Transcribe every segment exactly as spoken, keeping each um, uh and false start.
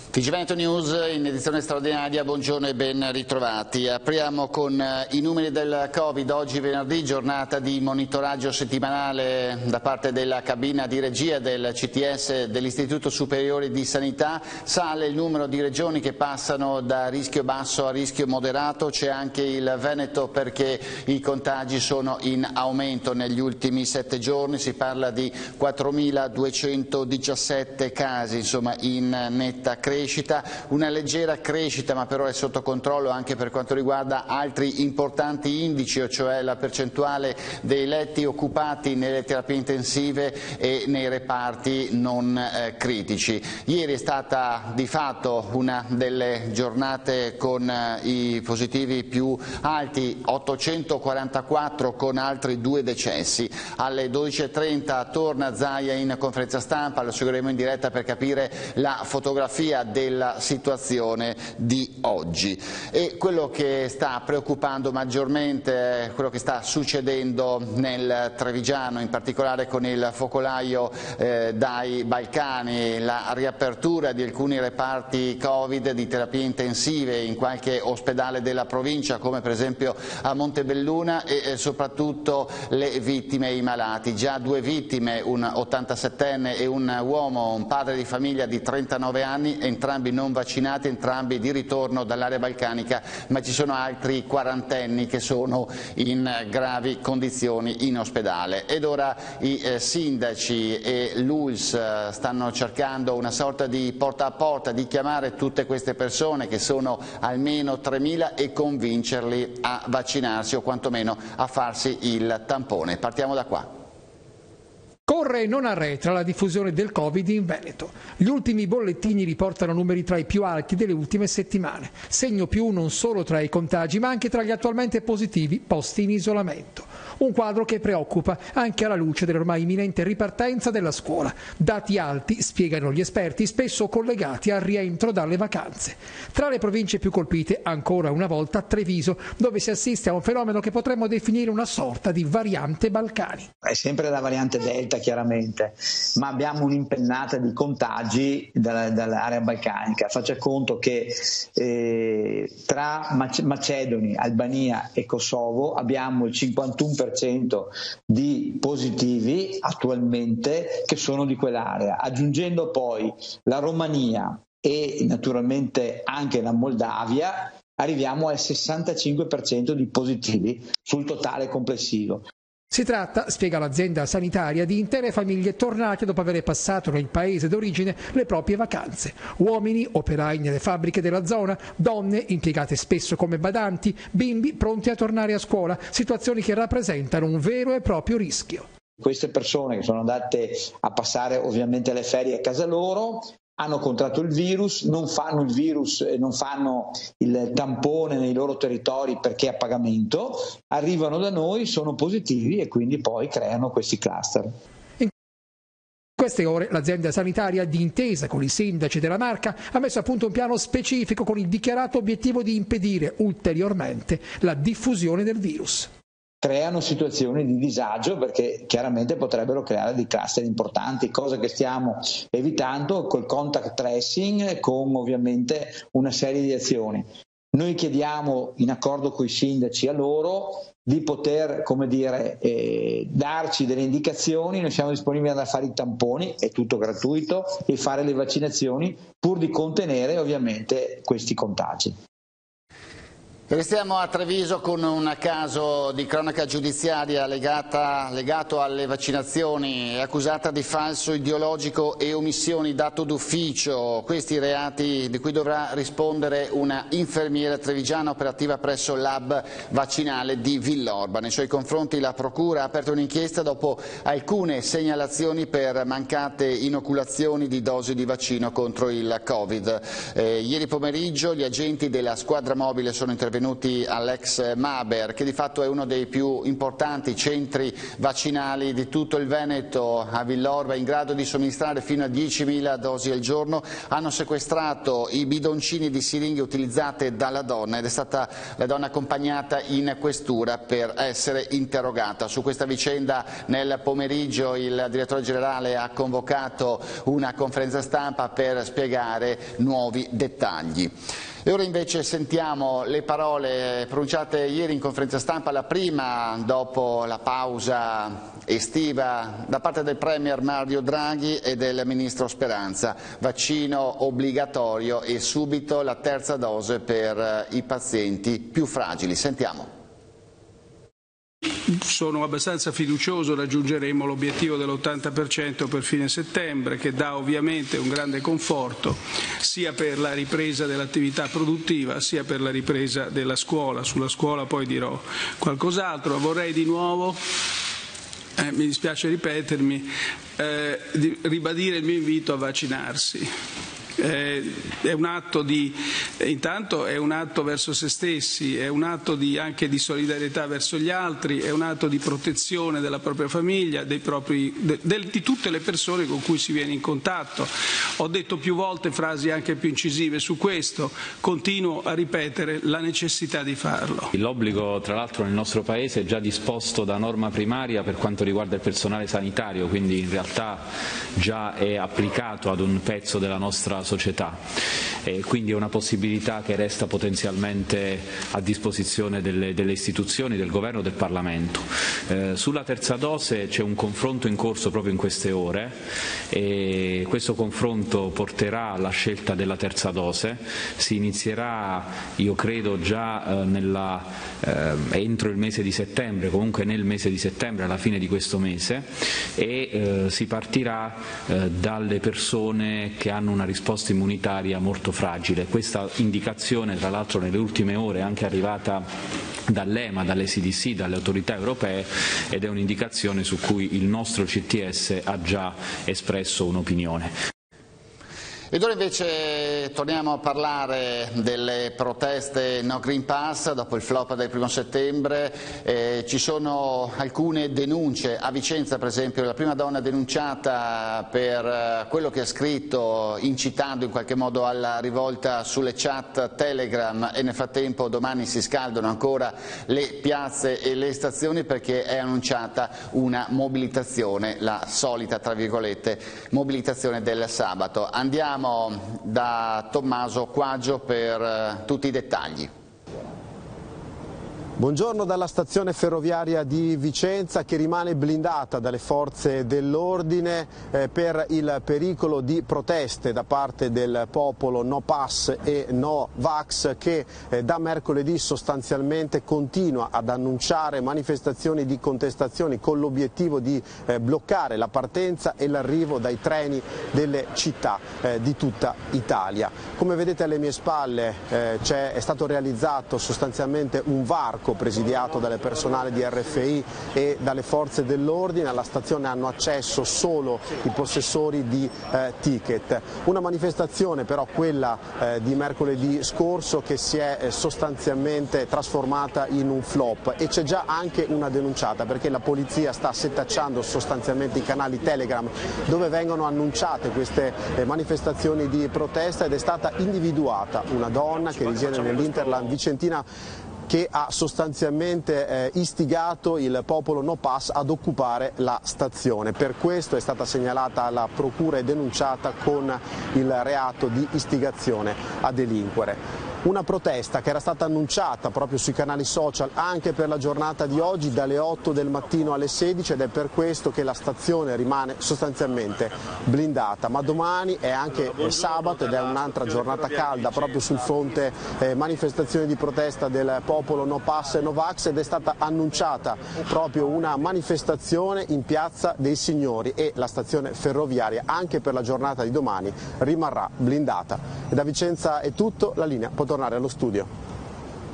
T G Veneto News in edizione straordinaria, buongiorno e ben ritrovati. Apriamo con i numeri del Covid. Oggi venerdì, giornata di monitoraggio settimanale da parte della cabina di regia del C T S dell'Istituto Superiore di Sanità. Sale il numero di regioni che passano da rischio basso a rischio moderato, c'è anche il Veneto perché i contagi sono in aumento negli ultimi sette giorni, si parla di quattromiladuecentodiciassette casi, insomma in netta crescita. Una leggera crescita, ma però è sotto controllo anche per quanto riguarda altri importanti indici, cioè la percentuale dei letti occupati nelle terapie intensive e nei reparti non eh, critici. Ieri è stata di fatto una delle giornate con eh, i positivi più alti, ottocentoquarantaquattro con altri due decessi. Alle dodici e trenta torna Zaia in conferenza stampa, lo seguiremo in diretta per capire la fotografia della situazione di oggi. E quello che sta preoccupando maggiormente è quello che sta succedendo nel Trevigiano, in particolare con il focolaio eh, dai Balcani, la riapertura di alcuni reparti Covid di terapie intensive in qualche ospedale della provincia, come per esempio a Montebelluna, e eh, soprattutto le vittime e i malati. Già due vittime, un ottantasettenne e un uomo, un padre di famiglia di trentanove anni, entrambi non vaccinati, entrambi di ritorno dall'area balcanica, ma ci sono altri quarantenni che sono in gravi condizioni in ospedale. Ed ora i eh, sindaci e l'U L S eh, stanno cercando una sorta di porta a porta, di chiamare tutte queste persone, che sono almeno tremila, e convincerli a vaccinarsi o quantomeno a farsi il tampone. Partiamo da qua. Corre e non arretra la diffusione del Covid in Veneto. Gli ultimi bollettini riportano numeri tra i più alti delle ultime settimane. Segno più non solo tra i contagi, ma anche tra gli attualmente positivi posti in isolamento. Un quadro che preoccupa anche alla luce dell'ormai imminente ripartenza della scuola. Dati alti, spiegano gli esperti, spesso collegati al rientro dalle vacanze. Tra le province più colpite, ancora una volta Treviso, dove si assiste a un fenomeno che potremmo definire una sorta di variante Balcani. È sempre la variante Delta, chiaramente, ma abbiamo un'impennata di contagi dall'area balcanica. Faccia conto che eh, tra Macedoni, Albania e Kosovo abbiamo il cinquantuno per cento di positivi attualmente che sono di quell'area, aggiungendo poi la Romania e naturalmente anche la Moldavia, arriviamo al sessantacinque per cento di positivi sul totale complessivo. Si tratta, spiega l'azienda sanitaria, di intere famiglie tornate dopo aver passato nel paese d'origine le proprie vacanze. Uomini, operai nelle fabbriche della zona, donne impiegate spesso come badanti, bimbi pronti a tornare a scuola, situazioni che rappresentano un vero e proprio rischio. Queste persone che sono andate a passare ovviamente le ferie a casa loro, hanno contratto il virus, non fanno il virus e non fanno il tampone nei loro territori perché a pagamento, arrivano da noi, sono positivi e quindi poi creano questi cluster. In queste ore l'azienda sanitaria, d'intesa con i sindaci della Marca, ha messo a punto un piano specifico con il dichiarato obiettivo di impedire ulteriormente la diffusione del virus. Creano situazioni di disagio perché chiaramente potrebbero creare dei cluster importanti, cosa che stiamo evitando col contact tracing, con ovviamente una serie di azioni. Noi chiediamo, in accordo con i sindaci, a loro di poter, come dire, eh, darci delle indicazioni. Noi siamo disponibili ad fare i tamponi, è tutto gratuito, e fare le vaccinazioni pur di contenere ovviamente questi contagi. Restiamo a Treviso con un caso di cronaca giudiziaria legata, legato alle vaccinazioni. È accusata di falso ideologico e omissioni d'atto d'ufficio. Questi reati di cui dovrà rispondere una infermiera trevigiana operativa presso l'hub vaccinale di Villorba. Nei suoi confronti la procura ha aperto un'inchiesta dopo alcune segnalazioni per mancate inoculazioni di dosi di vaccino contro il Covid. Eh, ieri pomeriggio gli agenti della squadra mobile sono intervenuti appartenuti all'ex Maber, che di fatto è uno dei più importanti centri vaccinali di tutto il Veneto. A Villorba, in grado di somministrare fino a diecimila dosi al giorno, hanno sequestrato i bidoncini di siringhe utilizzate dalla donna ed è stata la donna accompagnata in questura per essere interrogata. Su questa vicenda nel pomeriggio il direttore generale ha convocato una conferenza stampa per spiegare nuovi dettagli. E ora invece sentiamo le parole pronunciate ieri in conferenza stampa, la prima dopo la pausa estiva, da parte del Premier Mario Draghi e del Ministro Speranza. Vaccino obbligatorio e subito la terza dose per i pazienti più fragili. Sentiamo. Sono abbastanza fiducioso, raggiungeremo l'obiettivo dell'ottanta per cento per fine settembre, che dà ovviamente un grande conforto sia per la ripresa dell'attività produttiva sia per la ripresa della scuola. Sulla scuola poi dirò qualcos'altro. Vorrei di nuovo, eh, mi dispiace ripetermi, eh, di ribadire il mio invito a vaccinarsi. Eh, è un atto di, intanto è un atto verso se stessi, è un atto di, anche di solidarietà verso gli altri, è un atto di protezione della propria famiglia, dei propri, de, de, di tutte le persone con cui si viene in contatto. Ho detto più volte frasi anche più incisive su questo, continuo a ripetere la necessità di farlo. L'obbligo, tra l'altro, nel nostro Paese è già disposto da norma primaria per quanto riguarda il personale sanitario, quindi in realtà già è applicato ad un pezzo della nostra società, e quindi è una possibilità che resta potenzialmente a disposizione delle, delle istituzioni, del Governo e del Parlamento. Eh, sulla terza dose c'è un confronto in corso proprio in queste ore e questo confronto porterà alla scelta della terza dose. Si inizierà, io credo, già eh, nella, eh, entro il mese di settembre, comunque nel mese di settembre, alla fine di questo mese, e eh, si partirà eh, dalle persone che hanno una risposta immunitaria molto fragile. Questa indicazione, tra l'altro, nelle ultime ore è anche arrivata dall'E M A, dalle C D C, dalle autorità europee, ed è un'indicazione su cui il nostro C T S ha già espresso un'opinione. Ed ora invece torniamo a parlare delle proteste No Green Pass dopo il flop del primo settembre. Eh, ci sono alcune denunce. A Vicenza, per esempio, la prima donna denunciata per quello che ha scritto, incitando in qualche modo alla rivolta sulle chat Telegram, e nel frattempo domani si scaldano ancora le piazze e le stazioni perché è annunciata una mobilitazione, la solita, tra virgolette, mobilitazione del sabato. Andiamo da Tommaso Quaggio per tutti i dettagli. Buongiorno dalla stazione ferroviaria di Vicenza, che rimane blindata dalle forze dell'ordine eh, per il pericolo di proteste da parte del popolo No Pass e No Vax, che eh, da mercoledì sostanzialmente continua ad annunciare manifestazioni di contestazioni con l'obiettivo di eh, bloccare la partenza e l'arrivo dai treni delle città eh, di tutta Italia. Come vedete alle mie spalle eh, è stato realizzato sostanzialmente un varco presidiato dalle personale di R F I e dalle forze dell'ordine. Alla stazione hanno accesso solo i possessori di eh, ticket. Una manifestazione, però, quella eh, di mercoledì scorso, che si è eh, sostanzialmente trasformata in un flop, e c'è già anche una denunciata, perché la polizia sta setacciando sostanzialmente i canali Telegram dove vengono annunciate queste eh, manifestazioni di protesta, ed è stata individuata una donna che risiede nell'Interland vicentina, che ha sostanzialmente eh, istigato il popolo No Pass ad occupare la stazione. Per questo è stata segnalata alla procura e denunciata con il reato di istigazione a delinquere. Una protesta che era stata annunciata proprio sui canali social anche per la giornata di oggi, dalle otto del mattino alle sedici, ed è per questo che la stazione rimane sostanzialmente blindata. Ma domani è anche sabato ed è un'altra giornata calda proprio sul fronte eh, manifestazioni di protesta del popolo No Pass e No Vax, ed è stata annunciata proprio una manifestazione in Piazza dei Signori, e la stazione ferroviaria anche per la giornata di domani rimarrà blindata. E da Vicenza è tutto, la linea può tornare allo studio.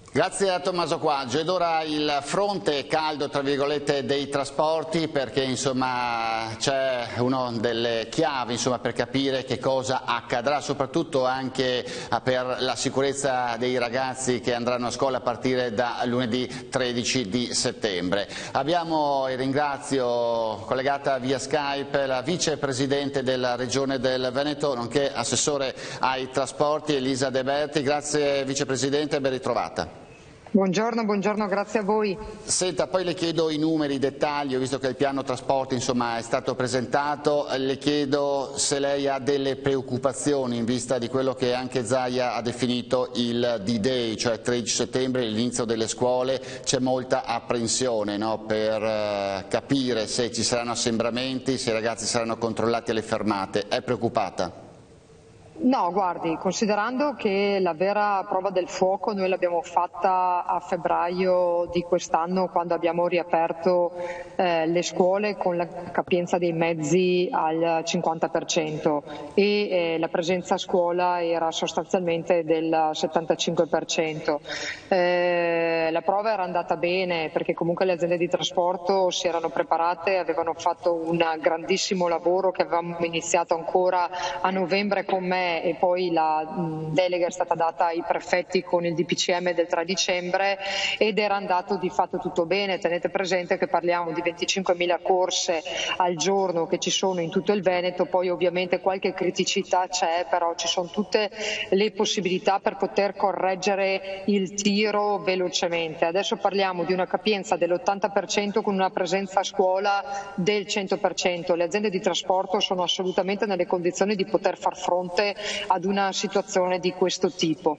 Grazie a Tommaso Quaggio. Ed ora il fronte caldo tra virgolette dei trasporti, perché insomma c'è una delle chiavi insomma, per capire che cosa accadrà, soprattutto anche per la sicurezza dei ragazzi che andranno a scuola a partire da lunedì tredici di settembre. Abbiamo, e ringrazio, collegata via Skype la vicepresidente della Regione del Veneto nonché assessore ai trasporti Elisa De Berti. Grazie vicepresidente, ben ritrovata. Buongiorno, buongiorno, grazie a voi. Senta, poi le chiedo i numeri, i dettagli, ho visto che il piano trasporti insomma, è stato presentato, le chiedo se lei ha delle preoccupazioni in vista di quello che anche Zaia ha definito il D-Day, cioè tredici settembre, l'inizio delle scuole, c'è molta apprensione no, per eh, capire se ci saranno assembramenti, se i ragazzi saranno controllati alle fermate, è preoccupata? No, guardi, considerando che la vera prova del fuoco noi l'abbiamo fatta a febbraio di quest'anno quando abbiamo riaperto eh, le scuole con la capienza dei mezzi al cinquanta per cento e eh, la presenza a scuola era sostanzialmente del settantacinque per cento. Eh, la prova era andata bene perché comunque le aziende di trasporto si erano preparate, avevano fatto un grandissimo lavoro che avevamo iniziato ancora a novembre con me e poi la delega è stata data ai prefetti con il D P C M del tre dicembre ed era andato di fatto tutto bene. Tenete presente che parliamo di venticinquemila corse al giorno che ci sono in tutto il Veneto, poi ovviamente qualche criticità c'è, però ci sono tutte le possibilità per poter correggere il tiro velocemente. Adesso parliamo di una capienza dell'ottanta per cento con una presenza a scuola del cento per cento. Le aziende di trasporto sono assolutamente nelle condizioni di poter far fronte ad una situazione di questo tipo.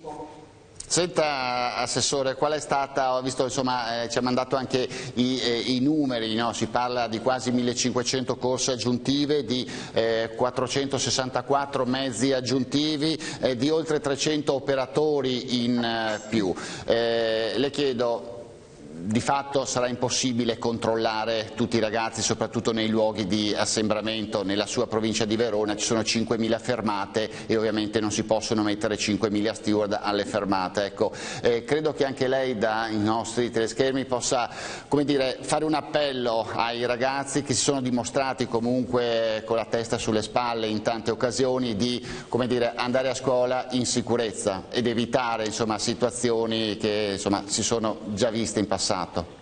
Senta Assessore, qual è stata, ho visto insomma eh, ci ha mandato anche i, eh, i numeri, no? Si parla di quasi millecinquecento corse aggiuntive, di eh, quattrocentosessantaquattro mezzi aggiuntivi, eh, di oltre trecento operatori in eh, più. Eh, le chiedo, di fatto sarà impossibile controllare tutti i ragazzi, soprattutto nei luoghi di assembramento. Nella sua provincia di Verona ci sono cinquemila fermate e ovviamente non si possono mettere cinquemila steward alle fermate. Ecco, eh, credo che anche lei dai nostri teleschermi possa, come dire, fare un appello ai ragazzi che si sono dimostrati comunque con la testa sulle spalle in tante occasioni di, come dire, andare a scuola in sicurezza ed evitare insomma, situazioni che insomma, si sono già viste in passato.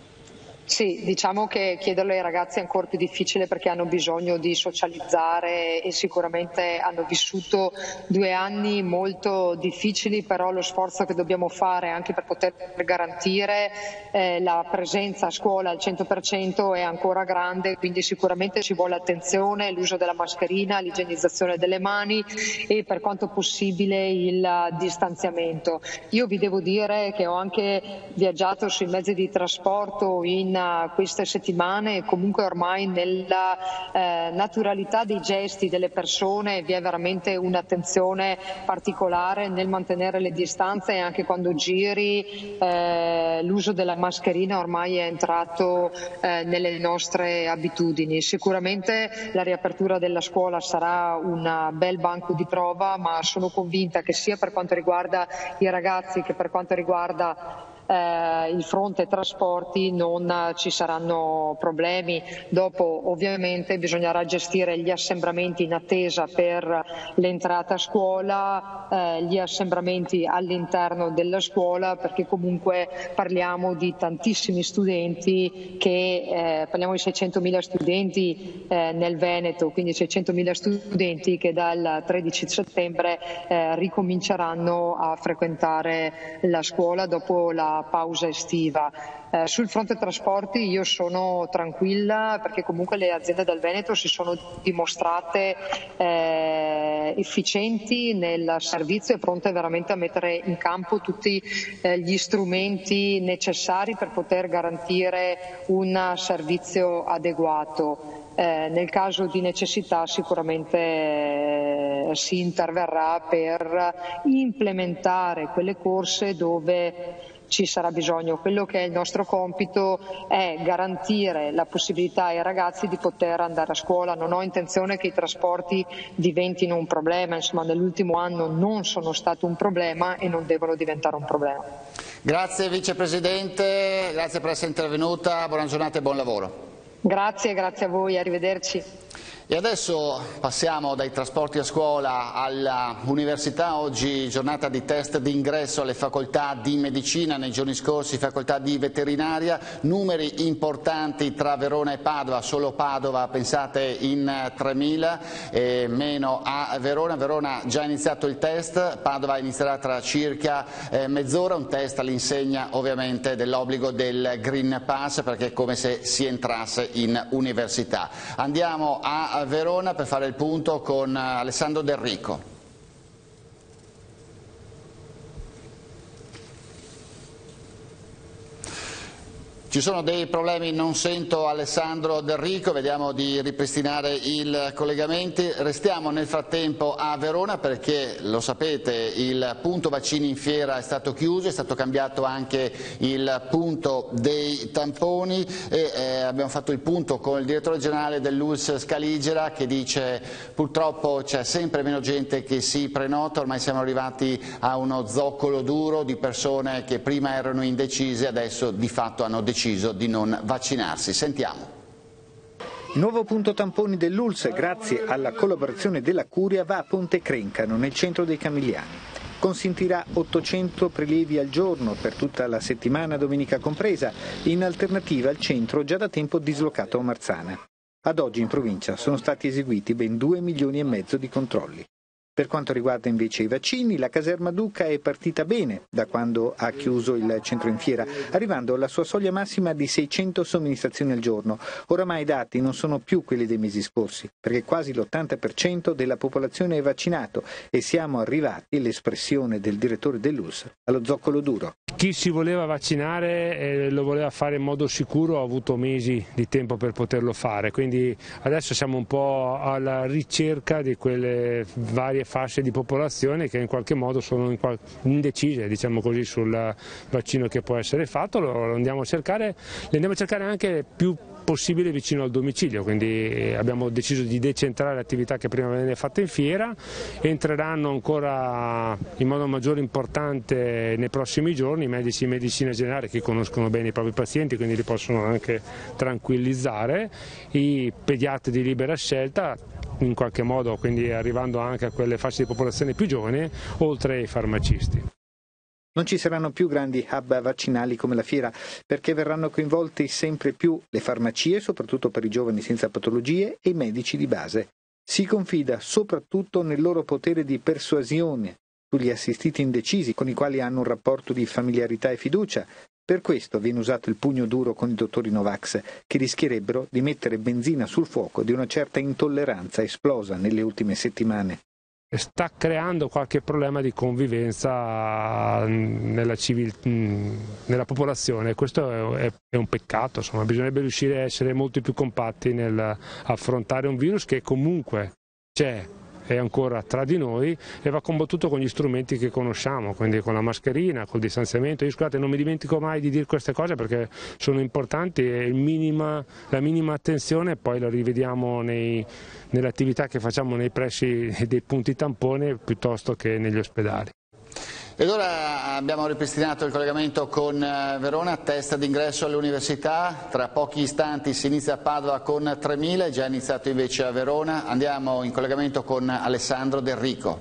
Sì, diciamo che chiederlo ai ragazzi è ancora più difficile perché hanno bisogno di socializzare e sicuramente hanno vissuto due anni molto difficili, però lo sforzo che dobbiamo fare anche per poter garantire eh, la presenza a scuola al cento per cento è ancora grande, quindi sicuramente ci vuole attenzione, l'uso della mascherina, l'igienizzazione delle mani e per quanto possibile il distanziamento. Io vi devo dire che ho anche viaggiato sui mezzi di trasporto in queste settimane e comunque ormai nella eh, naturalità dei gesti delle persone vi è veramente un'attenzione particolare nel mantenere le distanze e anche quando giri eh, l'uso della mascherina ormai è entrato eh, nelle nostre abitudini. Sicuramente la riapertura della scuola sarà un bel banco di prova, ma sono convinta che sia per quanto riguarda i ragazzi che per quanto riguarda Eh, il fronte trasporti non ci saranno problemi. Dopo ovviamente bisognerà gestire gli assembramenti in attesa per l'entrata a scuola, eh, gli assembramenti all'interno della scuola, perché comunque parliamo di tantissimi studenti che eh, parliamo di seicentomila studenti eh, nel Veneto, quindi seicentomila studenti che dal tredici settembre eh, ricominceranno a frequentare la scuola dopo la pausa estiva. Eh, sul fronte trasporti io sono tranquilla perché comunque le aziende del Veneto si sono dimostrate eh, efficienti nel servizio e pronte veramente a mettere in campo tutti eh, gli strumenti necessari per poter garantire un servizio adeguato. Eh, nel caso di necessità sicuramente eh, si interverrà per implementare quelle corse dove ci sarà bisogno. Quello che è il nostro compito è garantire la possibilità ai ragazzi di poter andare a scuola. Non ho intenzione che i trasporti diventino un problema, insomma nell'ultimo anno non sono stato un problema e non devono diventare un problema. Grazie Vicepresidente, grazie per essere intervenuta, buona giornata e buon lavoro. Grazie, grazie a voi, arrivederci. E adesso passiamo dai trasporti a scuola all'università. Oggi giornata di test di ingresso alle facoltà di medicina, nei giorni scorsi facoltà di veterinaria, numeri importanti tra Verona e Padova, solo Padova pensate in tremila, e meno a Verona. Verona già iniziato il test, Padova inizierà tra circa eh, mezz'ora, un test all'insegna ovviamente dell'obbligo del Green Pass, perché è come se si entrasse in università. Andiamo a a Verona per fare il punto con Alessandro Del Rico. Ci sono dei problemi, non sento Alessandro Del Rico, vediamo di ripristinare i collegamenti. Restiamo nel frattempo a Verona perché, lo sapete, il punto vaccini in fiera è stato chiuso, è stato cambiato anche il punto dei tamponi e eh, abbiamo fatto il punto con il direttore generale dell'U L S S Scaligera che dice purtroppo c'è sempre meno gente che si prenota, ormai siamo arrivati a uno zoccolo duro di persone che prima erano indecise, adesso di fatto hanno deciso di non vaccinarsi. Sentiamo. Nuovo punto tamponi dell'U L S S, grazie alla collaborazione della Curia, va a Ponte Crencano, nel centro dei Camigliani. Consentirà ottocento prelievi al giorno per tutta la settimana, domenica compresa, in alternativa al centro già da tempo dislocato a Marzana. Ad oggi in provincia sono stati eseguiti ben due milioni e mezzo di controlli. Per quanto riguarda invece i vaccini, la caserma Duca è partita bene da quando ha chiuso il centro in fiera, arrivando alla sua soglia massima di seicento somministrazioni al giorno. Oramai i dati non sono più quelli dei mesi scorsi, perché quasi l'ottanta per cento della popolazione è vaccinato e siamo arrivati, l'espressione del direttore dell'U L S S, allo zoccolo duro. Chi si voleva vaccinare e lo voleva fare in modo sicuro ha avuto mesi di tempo per poterlo fare, quindi adesso siamo un po' alla ricerca di quelle varie fasce di popolazione che in qualche modo sono indecise, diciamo così, sul vaccino che può essere fatto. Lo andiamo a cercare, li andiamo a cercare anche più possibile vicino al domicilio, quindi abbiamo deciso di decentrare l'attività che prima veniva fatta in fiera. Entreranno ancora in modo maggiore importante nei prossimi giorni i medici di medicina generale che conoscono bene i propri pazienti, quindi li possono anche tranquillizzare, i pediatri di libera scelta in qualche modo, quindi arrivando anche a quelle fasce di popolazione più giovani, oltre ai farmacisti. Non ci saranno più grandi hub vaccinali come la fiera, perché verranno coinvolti sempre più le farmacie, soprattutto per i giovani senza patologie, e i medici di base. Si confida soprattutto nel loro potere di persuasione sugli assistiti indecisi, con i quali hanno un rapporto di familiarità e fiducia. Per questo viene usato il pugno duro con i dottori Novax, che rischierebbero di mettere benzina sul fuoco di una certa intolleranza esplosa nelle ultime settimane. Sta creando qualche problema di convivenza nella, civil... nella popolazione, questo è, è un peccato, insomma, bisognerebbe riuscire a essere molto più compatti nell'affrontare un virus che comunque c'è, è ancora tra di noi e va combattuto con gli strumenti che conosciamo, quindi con la mascherina, col distanziamento. Io scusate, non mi dimentico mai di dire queste cose perché sono importanti e il minima, la minima attenzione poi la rivediamo nei, nelle attività che facciamo nei pressi dei punti tampone piuttosto che negli ospedali. Ed ora abbiamo ripristinato il collegamento con Verona, test d'ingresso alle università, tra pochi istanti si inizia a Padova con tremila, è già iniziato invece a Verona. Andiamo in collegamento con Alessandro Del Rico.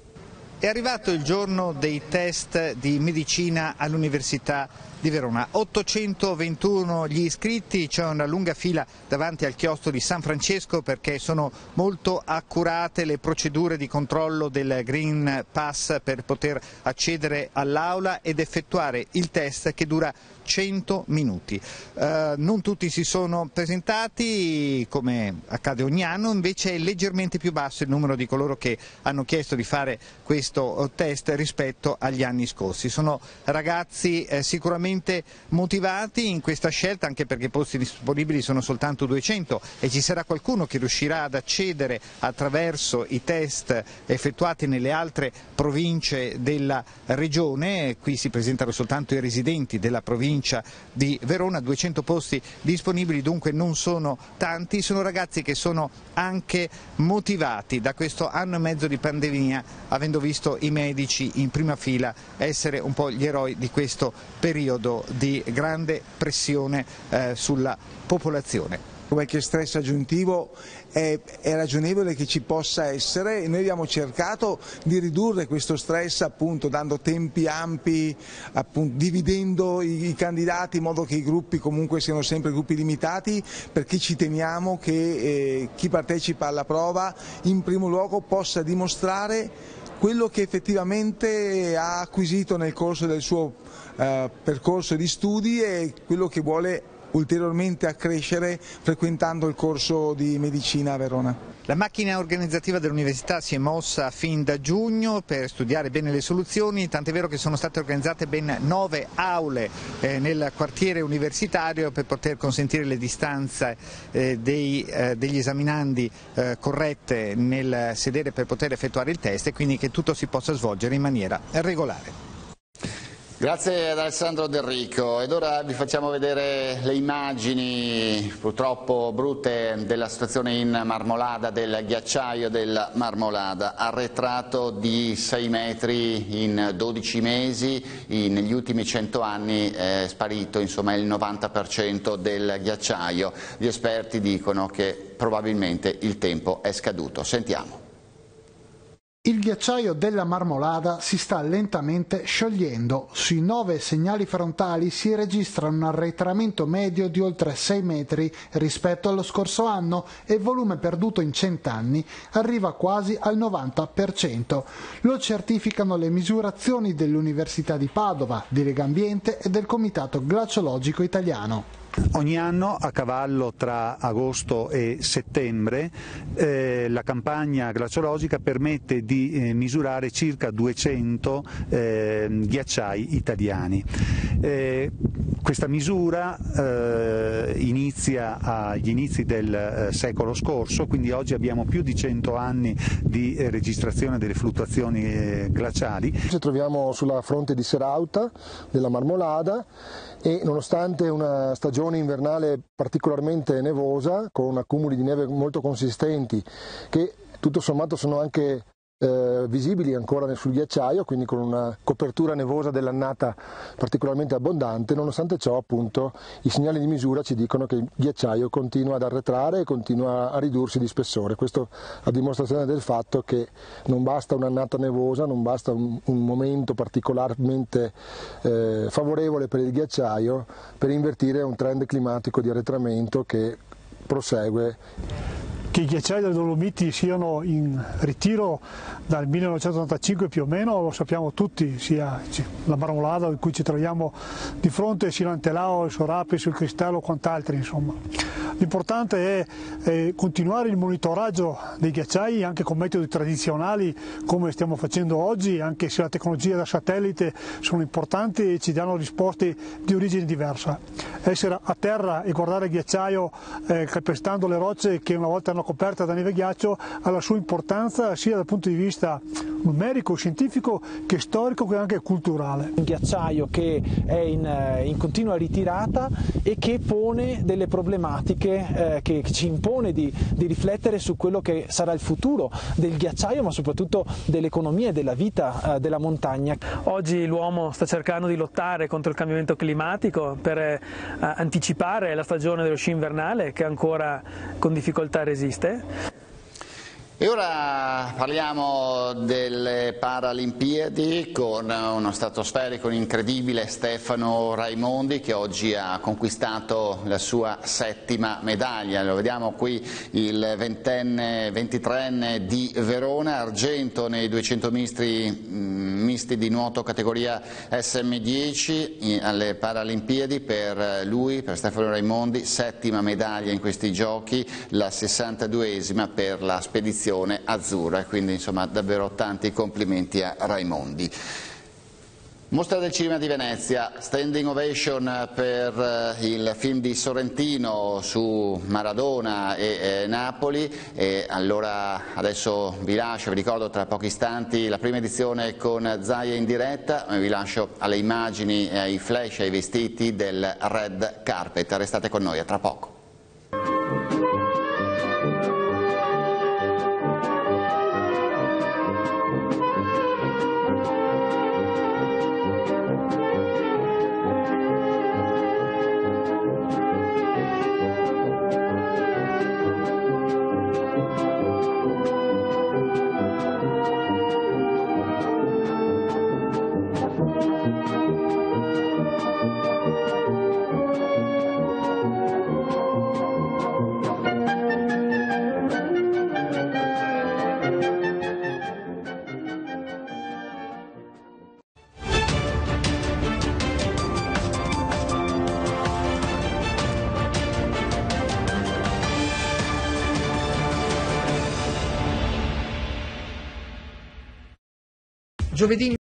È arrivato il giorno dei test di medicina all'Università di Verona. ottocentoventuno gli iscritti, c'è una lunga fila davanti al chiostro di San Francesco perché sono molto accurate le procedure di controllo del Green Pass per poter accedere all'aula ed effettuare il test che dura cento minuti. Eh, non tutti si sono presentati come accade ogni anno, invece è leggermente più basso il numero di coloro che hanno chiesto di fare questo test rispetto agli anni scorsi. Sono ragazzi eh, sicuramente motivati in questa scelta, anche perché i posti disponibili sono soltanto duecento e ci sarà qualcuno che riuscirà ad accedere attraverso i test effettuati nelle altre province della regione. Qui si presentano soltanto i residenti della provincia di Verona, duecento posti disponibili, dunque non sono tanti. Sono ragazzi che sono anche motivati da questo anno e mezzo di pandemia, avendo visto visto i medici in prima fila essere un po' gli eroi di questo periodo di grande pressione eh, sulla popolazione. Qualche stress aggiuntivo è, è ragionevole che ci possa essere e noi abbiamo cercato di ridurre questo stress appunto dando tempi ampi, appunto, dividendo i, i candidati in modo che i gruppi comunque siano sempre gruppi limitati, perché ci teniamo che eh, chi partecipa alla prova in primo luogo possa dimostrare quello che effettivamente ha acquisito nel corso del suo eh, percorso di studi e quello che vuole ulteriormente accrescere frequentando il corso di medicina a Verona. La macchina organizzativa dell'università si è mossa fin da giugno per studiare bene le soluzioni, tant'è vero che sono state organizzate ben nove aule eh, nel quartiere universitario per poter consentire le distanze eh, dei, eh, degli esaminandi eh, corrette nel sedere per poter effettuare il test e quindi che tutto si possa svolgere in maniera regolare. Grazie ad Alessandro Del Rico ed ora vi facciamo vedere le immagini purtroppo brutte della situazione in Marmolada, del ghiacciaio della Marmolada, arretrato di sei metri in dodici mesi, negli ultimi cento anni è sparito insomma il novanta per cento del ghiacciaio. Gli esperti dicono che probabilmente il tempo è scaduto. Sentiamo. Il ghiacciaio della Marmolada si sta lentamente sciogliendo. Sui nove segnali frontali si registra un arretramento medio di oltre sei metri rispetto allo scorso anno e il volume perduto in cent'anni arriva quasi al novanta per cento. Lo certificano le misurazioni dell'Università di Padova, di Legambiente e del Comitato Glaciologico Italiano. Ogni anno a cavallo tra agosto e settembre eh, la campagna glaciologica permette di eh, misurare circa duecento eh, ghiacciai italiani. Eh, questa misura eh, inizia agli inizi del eh, secolo scorso, quindi oggi abbiamo più di cento anni di eh, registrazione delle fluttuazioni eh, glaciali. Ci troviamo sulla fronte di Serauta della Marmolada e nonostante una stagione invernale particolarmente nevosa, con accumuli di neve molto consistenti che tutto sommato sono anche eh, visibili ancora sul ghiacciaio, quindi con una copertura nevosa dell'annata particolarmente abbondante, nonostante ciò appunto i segnali di misura ci dicono che il ghiacciaio continua ad arretrare e continua a ridursi di spessore. Questo a dimostrazione del fatto che non basta un'annata nevosa, non basta un, un momento particolarmente eh, favorevole per il ghiacciaio per invertire un trend climatico di arretramento che prosegue. Che i ghiacciai delle Dolomiti siano in ritiro dal millenovecentottantacinque più o meno lo sappiamo tutti, sia la Marmolada in cui ci troviamo di fronte, sia l'Antelao, il Sorapis, il Cristallo o quant'altri insomma. L'importante è, è continuare il monitoraggio dei ghiacciai anche con metodi tradizionali come stiamo facendo oggi, anche se la tecnologia da satellite sono importanti e ci danno risposte di origine diversa. Essere a terra e guardare il ghiacciaio eh, calpestando le rocce che una volta erano coperta da neve e ghiaccio ha la sua importanza sia dal punto di vista numerico, scientifico che storico che anche culturale. Un ghiacciaio che è in, in continua ritirata e che pone delle problematiche eh, che ci impone di, di riflettere su quello che sarà il futuro del ghiacciaio ma soprattutto dell'economia e della vita eh, della montagna. Oggi l'uomo sta cercando di lottare contro il cambiamento climatico per eh, anticipare la stagione dello sci invernale che ancora con difficoltà resiste. E ora parliamo delle Paralimpiadi con uno stratosferico, un incredibile Stefano Raimondi che oggi ha conquistato la sua settima medaglia. Lo vediamo qui, il ventenne, ventitreenne di Verona, argento nei duecento misti, misti di nuoto categoria S M dieci alle Paralimpiadi. Per lui, per Stefano Raimondi, settima medaglia in questi giochi, la sessantaduesima per la spedizione azzurra, quindi insomma davvero tanti complimenti a Raimondi. Mostra del Cinema di Venezia, standing ovation per il film di Sorrentino su Maradona e eh, Napoli. E allora adesso vi lascio, vi ricordo tra pochi istanti la prima edizione con Zaia in diretta, vi lascio alle immagini, ai flash, ai vestiti del red carpet. Restate con noi, a tra poco. Giovedì